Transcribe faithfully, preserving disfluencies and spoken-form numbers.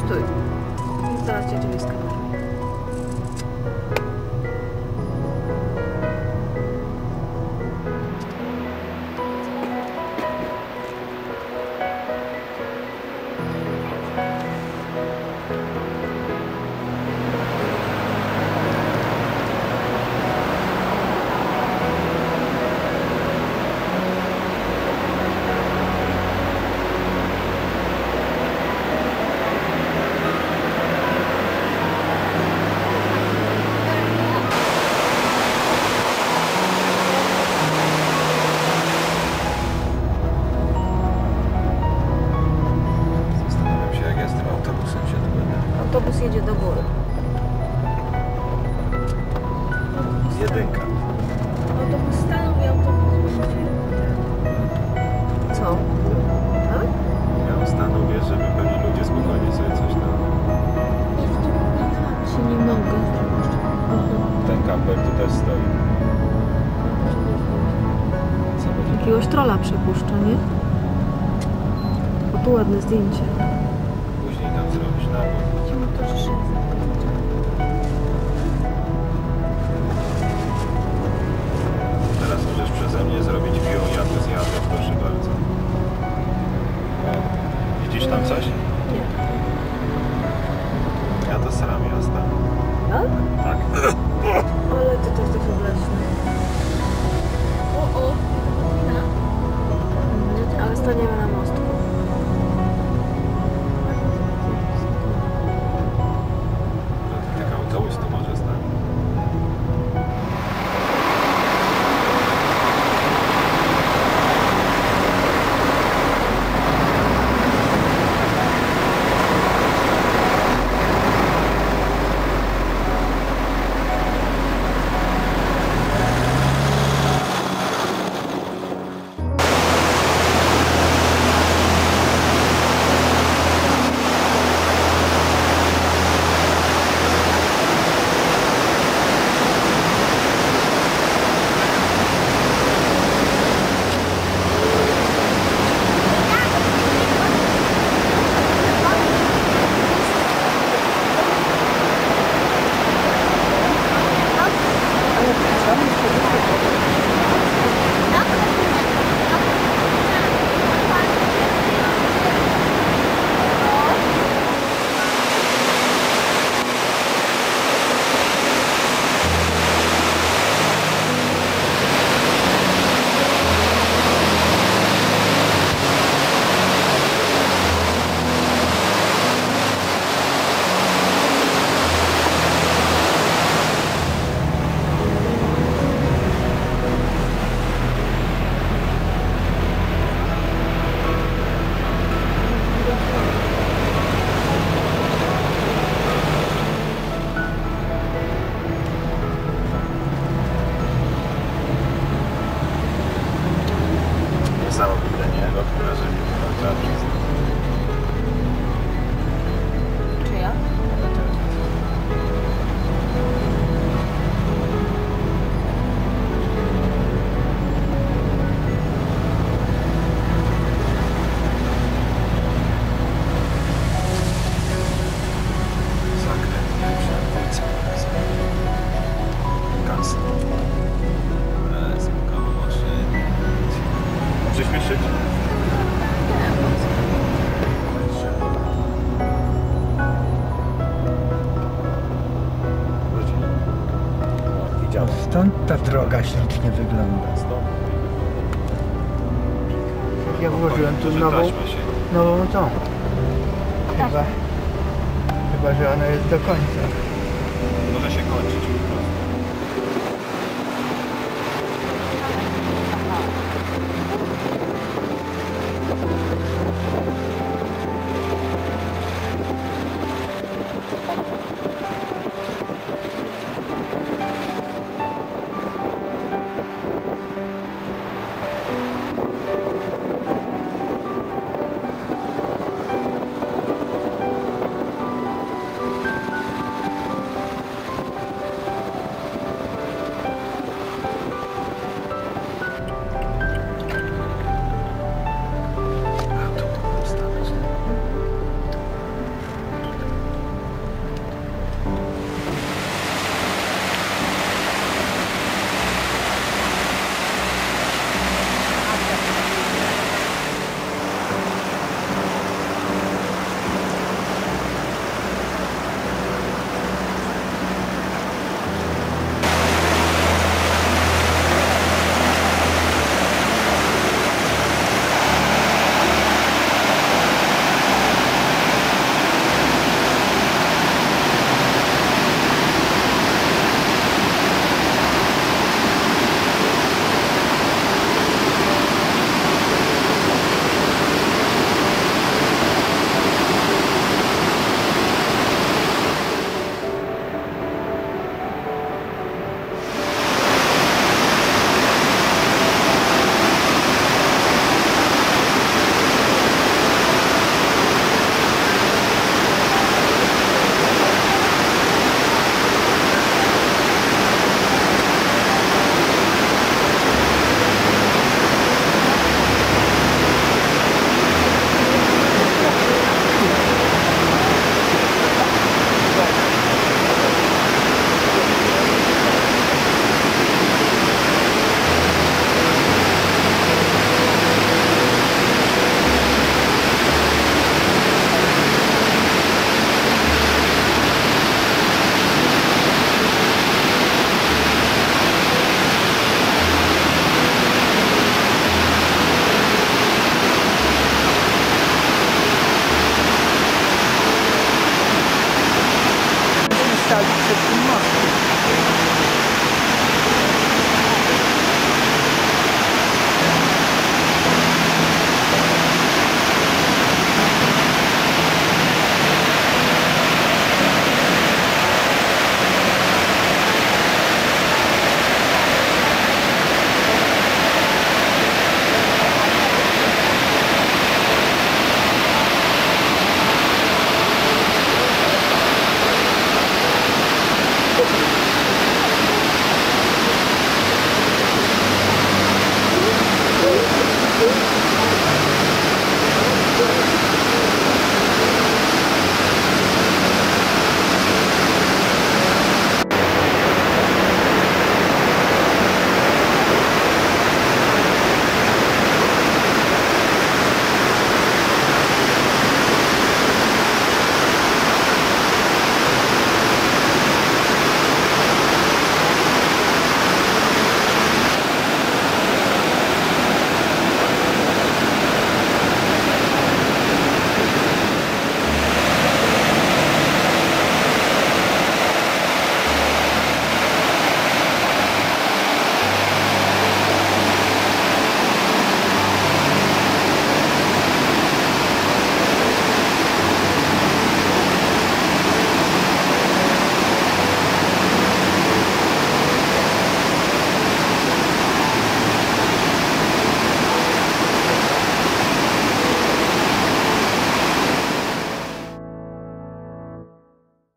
Stój. I zaraz cię drzwi skameruję. Autobus jedzie do góry. Jedynka. Autobus stanął i autobus będzie. Co? A? Ja stanowię, żeby pewnie ludzie spokojnie sobie coś tam... Się nie mogę. Ten kamper tu też stoi. Co będzie? Jakiegoś trolla przepuszcza, nie? O, tu ładne zdjęcie. Później tam zrobisz na bok. Teraz możesz przeze mnie zrobić view, ja to zjadę, proszę bardzo. O, widzisz tam coś? Nie. Ja to sram jazda. Tak? Tak. Ale ty to jesteś obleśny. O, o. Mhm, ale staniemy na mostku. Tylko autobus to może stać. Niesamowite, nie? Rok wrażenie. Trzeba przyznać. Czy ja? Zakręt pierwszy, dwójce. Gaz. Spokojnie, maszyny. Przyspieszyć? Widziałem. Stąd ta droga ślicznie wygląda. Ja włożyłem tu nową, nową tą. Chyba, chyba, że ona jest do końca. Może się kończyć po prostu. stali przed tym